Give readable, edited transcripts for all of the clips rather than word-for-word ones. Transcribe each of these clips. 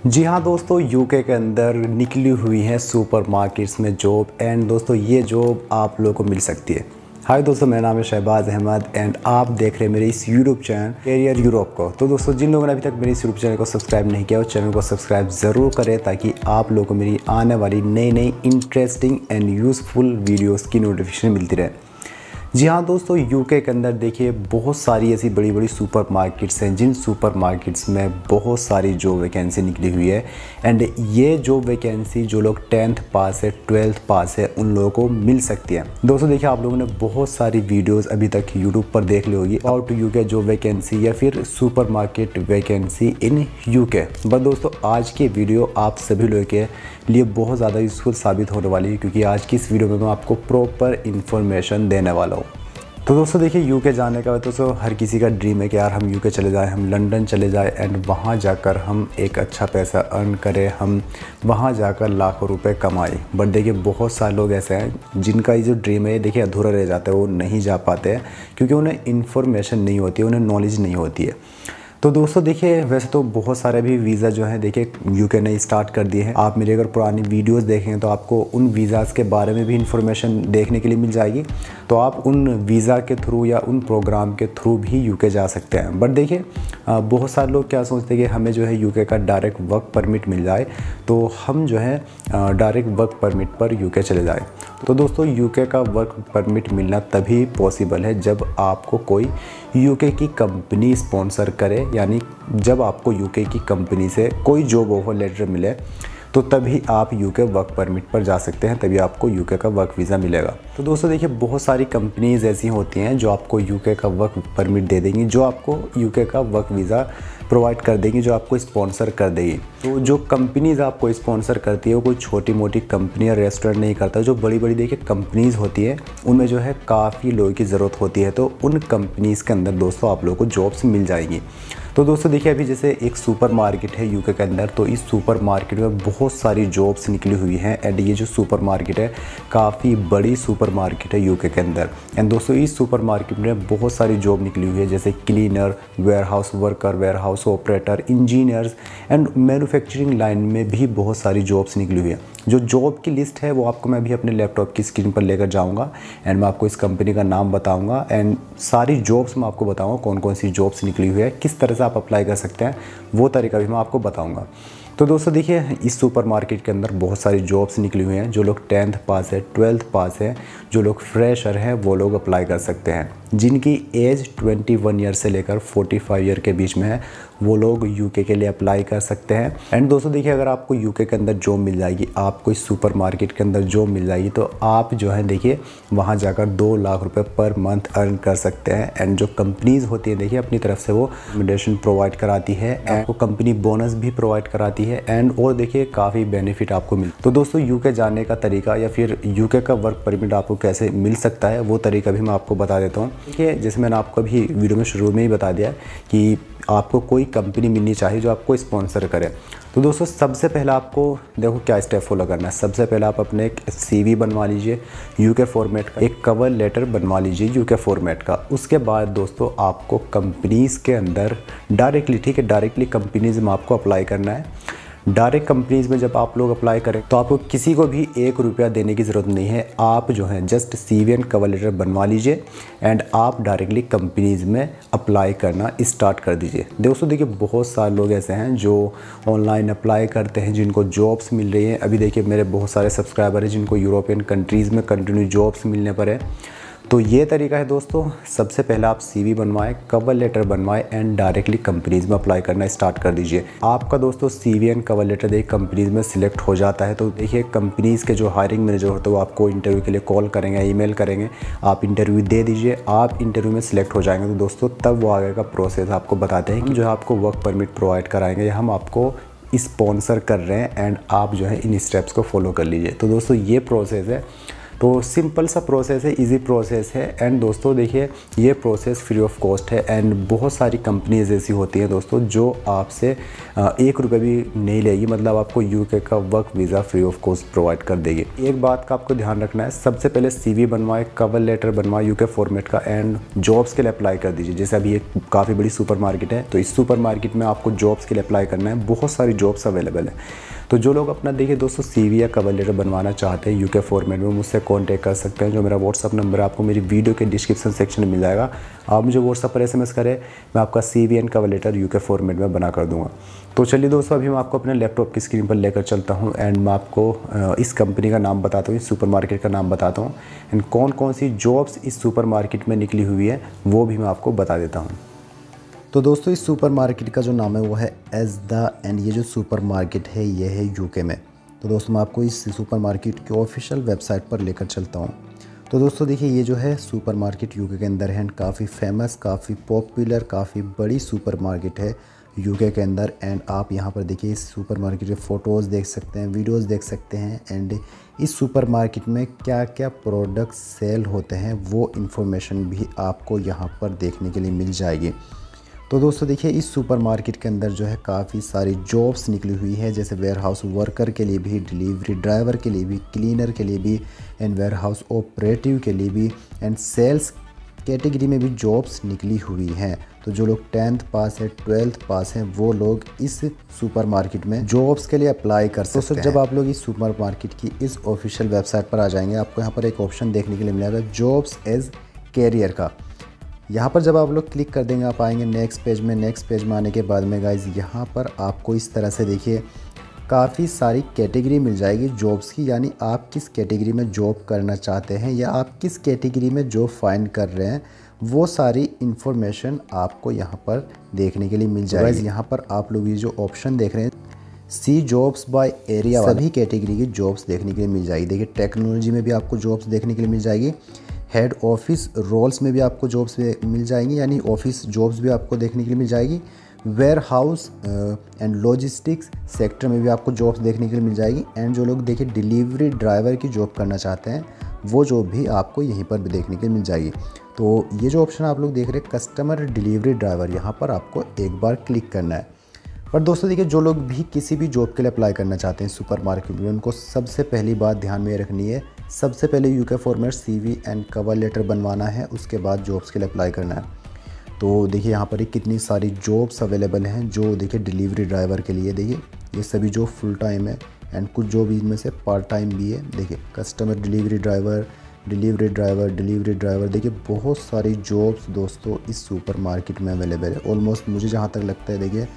जी हाँ दोस्तों, यूके के अंदर निकली हुई है सुपरमार्केट्स में जॉब एंड दोस्तों ये जॉब आप लोगों को मिल सकती है। हाय दोस्तों, मेरा नाम है शहबाज अहमद एंड आप देख रहे हैं मेरे इस यूट्यूब चैनल कैरियर यूरोप को। तो दोस्तों, जिन लोगों ने अभी तक मेरे इस यूट्यूब चैनल को सब्सक्राइब नहीं किया, उस चैनल को सब्सक्राइब ज़रूर करें ताकि आप लोगों को मेरी आने वाली नई इंटरेस्टिंग एंड यूज़फुल वीडियोज़ की नोटिफिकेशन मिलती रहे। जी हाँ दोस्तों, यूके के अंदर देखिए बहुत सारी ऐसी बड़ी बड़ी सुपरमार्केट्स हैं जिन सुपरमार्केट्स में बहुत सारी जॉब वैकेंसी निकली हुई है एंड ये जॉब वैकेंसी जो लोग 10th पास है 12th पास है उन लोगों को मिल सकती है। दोस्तों देखिए, आप लोगों ने बहुत सारी वीडियोस अभी तक यूट्यूब पर देख ली होगी how to UK job vacancy या फिर supermarket vacancy in UK. But दोस्तों, आज की वीडियो आप सभी लोगों के लिए बहुत ज़्यादा यूज़फुल साबित होने वाली है क्योंकि आज की इस वीडियो में मैं आपको प्रॉपर इन्फॉर्मेशन देने वाला हूँ। तो दोस्तों देखिए, यूके जाने का तो हर किसी का ड्रीम है कि यार हम यूके चले जाएं, हम लंदन चले जाएं एंड वहाँ जाकर हम एक अच्छा पैसा अर्न करें, हम वहाँ जाकर लाखों रुपए कमाएं। बट देखिए, बहुत सारे लोग ऐसे हैं जिनका ये जो ड्रीम है देखिए अधूरा रह जाता है, वो नहीं जा पाते हैं क्योंकि उन्हें इन्फॉर्मेशन नहीं होती है, उन्हें नॉलेज नहीं होती है। तो दोस्तों देखिए, वैसे तो बहुत सारे भी वीज़ा जो है देखिए यूके ने स्टार्ट कर दिए हैं। आप मेरी अगर पुरानी वीडियोस देखें तो आपको उन वीज़ाज़ के बारे में भी इंफॉर्मेशन देखने के लिए मिल जाएगी। तो आप उन वीज़ा के थ्रू या उन प्रोग्राम के थ्रू भी यूके जा सकते हैं। बट देखिए, बहुत सारे लोग क्या सोचते हैं कि हमें जो है यूके का डायरेक्ट वर्क परमिट मिल जाए तो हम जो है डायरेक्ट वर्क परमिट पर यूके चले जाएँ। तो दोस्तों, यूके का वर्क परमिट मिलना तभी पॉसिबल है जब आपको कोई यूके की कंपनी स्पॉन्सर करे, यानी जब आपको यूके की कंपनी से कोई जॉब ऑफर लेटर मिले तो तभी आप यूके वर्क परमिट पर जा सकते हैं, तभी आपको यूके का वर्क वीज़ा मिलेगा। तो दोस्तों देखिए, बहुत सारी कंपनीज ऐसी होती हैं जो आपको यूके का वर्क परमिट दे देंगी, जो आपको यूके का वर्क वीज़ा प्रोवाइड कर देंगी, जो आपको स्पॉन्सर कर देगी। तो जो कंपनीज़ आपको स्पॉन्सर करती है वो कोई छोटी मोटी कंपनी या रेस्टोरेंट नहीं करता। जो बड़ी बड़ी देखिए कंपनीज़ होती है उनमें जो है काफ़ी लोगों की ज़रूरत होती है, तो उन कंपनीज़ के अंदर दोस्तों आप लोगों को जॉब्स मिल जाएगी। तो दोस्तों देखिए, अभी जैसे एक सुपर मार्केट है यूके के अंदर, तो इस सुपर मार्केट में बहुत सारी जॉब्स निकली हुई हैं एंड ये जो सुपर मार्केट है काफ़ी बड़ी सुपर मार्केट है यूके के अंदर। एंड दोस्तों, इस सुपर मार्केट में बहुत सारी जॉब निकली हुई है जैसे cleaner, warehouse worker, warehouse operator, engineers and manufacturing line में भी बहुत सारी जॉब्स निकली हुई है। जो जॉब की लिस्ट है वो आपको मैं भी अपने लैपटॉप की स्क्रीन पर लेकर जाऊंगा एंड मैं आपको इस कंपनी का नाम बताऊंगा एंड सारी जॉब्स मैं आपको बताऊंगा कौन कौन सी जॉब्स निकली हुई है, किस तरह से आप अप्लाई कर सकते हैं, वो तरीका भी मैं आपको बताऊंगा। तो दोस्तों देखिए, इस सुपर मार्केट के अंदर बहुत सारी जॉब्स निकली हुई हैं। जो लोग 10th पास है 12th पास है, जो लोग फ्रेशर हैं वो लोग अप्लाई कर सकते हैं। जिनकी एज 21 ईयर से लेकर 45 ईयर के बीच में है वो लोग यूके के लिए अप्लाई कर सकते हैं। एंड दोस्तों देखिए, अगर आपको यूके के अंदर जॉब मिल जाएगी, आपको इस सुपर मार्केट के अंदर जॉब मिल जाएगी तो आप जो है देखिए वहाँ जाकर 2 लाख रुपए पर मंथ अर्न कर सकते हैं। एंड जो कंपनीज़ होती है देखिए अपनी तरफ से वो अकोमोडेशन प्रोवाइड कराती है, आपको कंपनी बोनस भी प्रोवाइड कराती है एंड और देखिए काफ़ी बेनिफिट आपको मिल। तो दोस्तों, यूके जाने का तरीका या फिर यूके का वर्क परमिट आपको कैसे मिल सकता है वो तरीका भी मैं आपको बता देता हूँ। देखिए, जैसे मैंने आपको अभी वीडियो में शुरू में ही बता दिया कि आपको कोई कंपनी मिलनी चाहिए जो आपको स्पॉन्सर करे। तो दोस्तों, सबसे पहले आपको देखो क्या स्टेप फॉलो करना है। सबसे पहले आप अपने एक CV बनवा लीजिए यूके फॉर्मेट का, एक कवर लेटर बनवा लीजिए यूके फॉर्मेट का। उसके बाद दोस्तों आपको कंपनीज़ के अंदर डायरेक्टली, ठीक है, डायरेक्टली कंपनीज़ में आपको अप्लाई करना है। डायरेक्ट कंपनीज़ में जब आप लोग अप्लाई करें तो आपको किसी को भी 1 रुपया देने की ज़रूरत नहीं है। आप जो है just CV and cover letter बनवा लीजिए एंड आप डायरेक्टली कंपनीज़ में अप्लाई करना स्टार्ट कर दीजिए। दोस्तों देखिए, बहुत सारे लोग ऐसे हैं जो ऑनलाइन अप्लाई करते हैं जिनको जॉब्स मिल रही हैं। अभी देखिए मेरे बहुत सारे सब्सक्राइबर हैं जिनको यूरोपियन कंट्रीज़ में कंटिन्यू जॉब्स मिलने पर है। तो ये तरीका है दोस्तों, सबसे पहले आप CV बनवाएं, कवर लेटर बनवाएं एंड डायरेक्टली कंपनीज़ में अप्लाई करना स्टार्ट कर दीजिए। आपका दोस्तों CV एंड कवर लेटर देखिए कंपनीज़ में सिलेक्ट हो जाता है तो देखिए कंपनीज़ के जो हायरिंग मैनेजर होते हैं वो आपको इंटरव्यू के लिए कॉल करेंगे, ईमेल करेंगे। आप इंटरव्यू दे दीजिए, आप इंटरव्यू में सिलेक्ट हो जाएंगे तो दोस्तों तब वो आगे का प्रोसेस आपको बताते हैं कि जो है आपको वर्क परमिट प्रोवाइड कराएंगे या हम आपको स्पॉन्सर कर रहे हैं एंड आप जो है इन स्टेप्स को फॉलो कर लीजिए। तो दोस्तों ये प्रोसेस है। तो सिंपल सा प्रोसेस है, इजी प्रोसेस है। एंड दोस्तों देखिए ये प्रोसेस फ्री ऑफ कॉस्ट है। एंड बहुत सारी कंपनीज ऐसी होती हैं दोस्तों जो आपसे 1 रुपये भी नहीं लेगी, मतलब आपको यूके का work visa free of cost provide कर देगी। एक बात का आपको ध्यान रखना है, सबसे पहले CV बनवाए, कवर लेटर बनवाए यूके फॉर्मेट का, एंड जॉब्स के लिए अप्लाई कर दीजिए। जैसे अभी एक काफ़ी बड़ी सुपर मार्केट है, तो इस सुपर मार्केट में आपको जॉब्स के लिए अप्लाई करना है। बहुत सारी जॉब्स अवेलेबल है। तो जो लोग अपना देखिए दोस्तों CV या कवर लेटर बनवाना चाहते हैं यूके फॉर्मेट में, मुझसे कांटेक्ट कर सकते हैं। जो मेरा व्हाट्सअप नंबर है आपको मेरी वीडियो के डिस्क्रिप्शन सेक्शन में मिल जाएगा। आप मुझे व्हाट्सअप पर SMS करें, मैं आपका CV and cover letter UK format में बना कर दूंगा। तो चलिए दोस्तों अभी मैं आपको अपने लैपटॉप की स्क्रीन पर लेकर चलता हूँ एंड मैं आपको इस कंपनी का नाम बताता हूँ, इस सुपर मार्केट का नाम बताता हूँ, एंड कौन कौन सी जॉब्स इस सुपर मार्केट में निकली हुई है वो भी मैं आपको बता देता हूँ। तो दोस्तों इस सुपर मार्केट का जो नाम है वो है एज़दा, एंड ये जो सुपर मार्केट है ये है यूके में। तो दोस्तों मैं आपको इस सुपर मार्केट के ऑफिशियल वेबसाइट पर लेकर चलता हूँ। तो दोस्तों देखिए ये जो है सुपर मार्केट यूके के अंदर है, एंड काफ़ी फेमस, काफ़ी पॉपुलर, काफ़ी बड़ी सुपर मार्केट है यूके के अंदर। एंड आप यहाँ पर देखिए इस सुपर मार्केट के फ़ोटोज़ देख सकते हैं, वीडियोज़ देख सकते हैं, एंड इस सुपर मार्केट में क्या क्या प्रोडक्ट्स सेल होते हैं वो इन्फॉर्मेशन भी आपको यहाँ पर देखने के लिए मिल जाएगी। तो दोस्तों देखिए इस सुपर मार्केट के अंदर जो है काफ़ी सारी जॉब्स निकली हुई है, जैसे वेयर हाउस वर्कर के लिए भी, डिलीवरी ड्राइवर के लिए भी, क्लीनर के लिए भी, एंड वेयर हाउस ऑपरेटिव के लिए भी, एंड सेल्स कैटेगरी में भी जॉब्स निकली हुई हैं। तो जो लोग 10th पास है, 12th पास हैं, वो लोग इस सुपर मार्केट में जॉब्स के लिए अप्लाई कर सकते हैं। जब आप लोग इस सुपर मार्केट की इस ऑफिशियल वेबसाइट पर आ जाएंगे, आपको यहाँ पर एक ऑप्शन देखने के लिए मिलेगा जॉब्स एज कैरियर का। यहाँ पर जब आप लोग क्लिक कर देंगे, आप आएंगे नेक्स्ट पेज में। नेक्स्ट पेज में आने के बाद में गाइज यहाँ पर आपको इस तरह से देखिए काफ़ी सारी कैटेगरी मिल जाएगी जॉब्स की, यानी आप किस कैटेगरी में जॉब करना चाहते हैं या आप किस कैटेगरी में जॉब फाइंड कर रहे हैं, वो सारी इन्फॉर्मेशन आपको यहाँ पर देखने के लिए मिल जाएगी। यहाँ पर आप लोग ये जो ऑप्शन देख रहे हैं सी जॉब्स बाय एरिया, सभी कैटेगरी की जॉब्स देखने के लिए मिल जाएगी। देखिए टेक्नोलॉजी में भी आपको जॉब्स देखने के लिए मिल जाएगी, हेड ऑफिस रोल्स में भी आपको जॉब्स मिल जाएंगी, यानी ऑफिस जॉब्स भी आपको देखने के लिए मिल जाएगी। Warehouse and logistics sector में भी आपको जॉब्स देखने के लिए मिल जाएगी। एंड जो लोग देखिए डिलीवरी ड्राइवर की जॉब करना चाहते हैं वो जॉब भी आपको यहीं पर भी देखने के लिए मिल जाएगी। तो ये जो ऑप्शन आप लोग देख रहे हैं कस्टमर डिलीवरी ड्राइवर, यहाँ पर आपको एक बार क्लिक करना है। पर दोस्तों देखिए जो लोग भी किसी भी जॉब के लिए अप्लाई करना चाहते हैं सुपर मार्केट में, उनको सबसे पहली बात ध्यान में रखनी है, सबसे पहले UK format CV and cover letter बनवाना है, उसके बाद जॉब्स के लिए अप्लाई करना है। तो देखिए यहाँ पर कितनी सारी जॉब्स अवेलेबल हैं। जो देखिए डिलीवरी ड्राइवर के लिए देखिए ये सभी जॉब फुल टाइम है, एंड कुछ जॉब इनमें से पार्ट टाइम भी है। देखिए customer delivery driver, delivery driver, देखिए बहुत सारी जॉब्स दोस्तों इस सुपर मार्केट में अवेलेबल है। ऑलमोस्ट मुझे जहाँ तक लगता है देखिए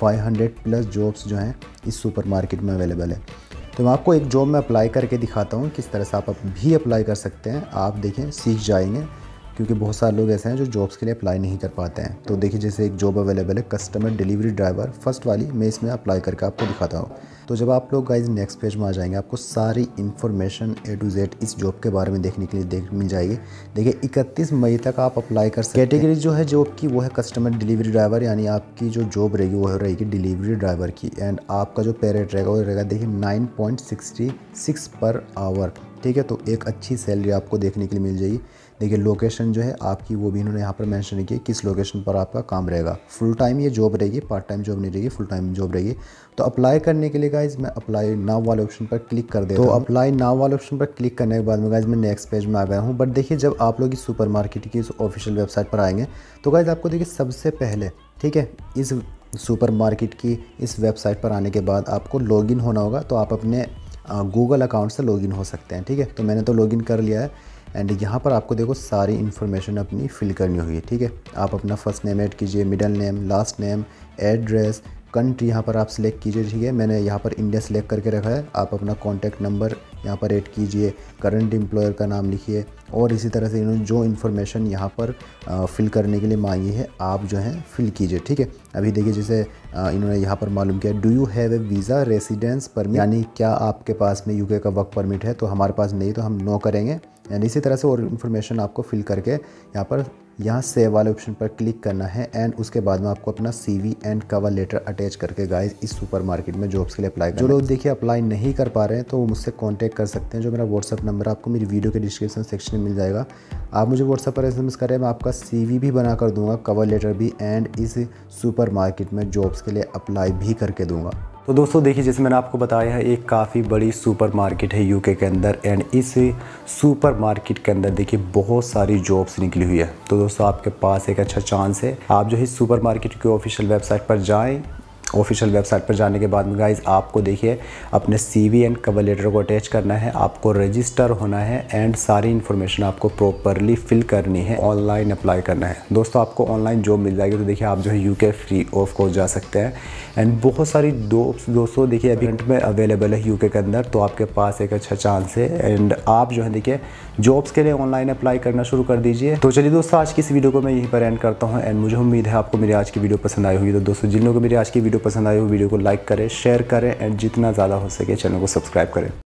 500+ जॉब्स जो हैं इस सुपर मार्केट में अवेलेबल है। तो मैं आपको एक जॉब में अप्लाई करके दिखाता हूँ किस तरह से आप भी अप्लाई कर सकते हैं। आप देखें सीख जाएंगे, क्योंकि बहुत सारे लोग ऐसे हैं जो जॉब्स के लिए अप्लाई नहीं कर पाते हैं। तो देखिए जैसे एक जॉब अवेलेबल है कस्टमर डिलीवरी ड्राइवर, फर्स्ट वाली मैं इसमें अप्लाई करके आपको दिखाता हूँ। तो जब आप लोग गाइज नेक्स्ट पेज में आ जाएंगे, आपको सारी इन्फॉर्मेशन A to Z इस जॉब के बारे में देखने के लिए मिल जाएगी। देखिए 31 मई तक आप अप्लाई कर सकते हैं। कैटेगरी जो है जॉब की वो है कस्टमर डिलीवरी ड्राइवर, यानी आपकी जो जॉब रहेगी वो रहेगी डिलीवरी ड्राइवर की। एंड आपका जो पे रेट रहेगा वो रहेगा देखिए 9.66 पर आवर। ठीक है, तो एक अच्छी सैलरी आपको देखने के लिए मिल जाएगी। देखिए लोकेशन जो है आपकी वो भी इन्होंने यहाँ पर मेंशन की है, किस लोकेशन पर आपका काम रहेगा। फुल टाइम ये जॉब रहेगी, पार्ट टाइम जॉब नहीं रहेगी, फुल टाइम जॉब रहेगी। तो अप्लाई करने के लिए गाइज मैं अप्लाई नाउ वाले ऑप्शन पर क्लिक कर देता हूँ। तो अप्लाई नाउ वाले ऑप्शन पर क्लिक करने के बाद में गाइज मैं नेक्स्ट पेज में आ गया हूँ। बट देखिए जब आप लोग इस सुपर मार्केट की इस ऑफिशियल वेबसाइट पर आएंगे तो गाइज आपको देखिए सबसे पहले ठीक है इस सुपर मार्केट की इस वेबसाइट पर आने के बाद आपको लॉगिन होना होगा। तो आप अपने गूगल अकाउंट से लॉगिन हो सकते हैं। ठीक है, तो मैंने तो लॉगिन कर लिया है। एंड यहाँ पर आपको देखो सारी इन्फॉर्मेशन अपनी फिल करनी होगी। ठीक है, आप अपना फर्स्ट नेम ऐड कीजिए, middle name, last name, address, country यहाँ पर आप सिलेक्ट कीजिए। ठीक है, मैंने यहाँ पर इंडिया सिलेक्ट करके रखा है। आप अपना कॉन्टैक्ट नंबर यहाँ पर ऐड कीजिए, करंट एम्प्लॉयर का नाम लिखिए, और इसी तरह से इन्होंने जो इन्फॉर्मेशन यहाँ पर फिल करने के लिए मांगी है आप जो है फिल कीजिए। ठीक है, अभी देखिए जैसे इन्होंने यहाँ पर मालूम किया do you have a visa residence permit, यानी क्या आपके पास में यूके का वर्क परमिट है। तो हमारे पास नहीं, तो हम नो करेंगे। एंड इसी तरह से और इन्फॉर्मेशन आपको फिल करके यहाँ पर यहाँ सेव वाले ऑप्शन पर क्लिक करना है एंड उसके बाद में आपको अपना CV and cover letter attach करके गाइस इस सुपरमार्केट में जॉब्स के लिए अप्लाई करना है। जो लोग देखिए अप्लाई नहीं कर पा रहे हैं तो वो मुझसे कांटेक्ट कर सकते हैं। जो मेरा व्हाट्सअप नंबर आपको मेरी वीडियो के डिस्क्रिप्शन सेक्शन में मिल जाएगा। आप मुझे व्हाट्सअप पर SMS करें, मैं आपका CV भी बना कर दूंगा, कवर लेटर भी, एंड इस सुपरमार्केट में जॉब्स के लिए अप्लाई भी करके दूंगा। तो दोस्तों देखिए, जैसे मैंने आपको बताया है, एक काफ़ी बड़ी सुपरमार्केट है UK के अंदर एंड इस सुपरमार्केट के अंदर देखिए बहुत सारी जॉब्स निकली हुई है। तो दोस्तों आपके पास एक अच्छा चांस है, आप जो है सुपरमार्केट की ऑफिशियल वेबसाइट पर जाएं। ऑफिशियल वेबसाइट पर जाने के बाद में गाइज आपको देखिए अपने CV एंड कवर लेटर को अटैच करना है, आपको रजिस्टर होना है एंड सारी इन्फॉर्मेशन आपको प्रॉपरली फिल करनी है, ऑनलाइन अप्लाई करना है। दोस्तों आपको ऑनलाइन जॉब मिल जाएगी। तो देखिए आप जो है UK फ्री ऑफ को जा सकते हैं एंड बहुत सारी जॉब्स दोस्तों देखिए अभी में अवेलेबल है UK के अंदर। तो आपके पास एक अच्छा चांस है एंड आप जो है देखिए जॉब्स के लिए ऑनलाइन अप्लाई करना शुरू कर दीजिए। तो चलिए दोस्तों, आज की इस वीडियो को मैं यहीं पर एंड करता हूँ एंड मुझे उम्मीद है आपको मेरी आज की वीडियो पसंद आई होगी। तो दोस्तों जिन लोगों को मेरी आज की वीडियो पसंद आई हो, वीडियो को लाइक करें, शेयर करें एंड जितना ज़्यादा हो सके चैनल को सब्सक्राइब करें।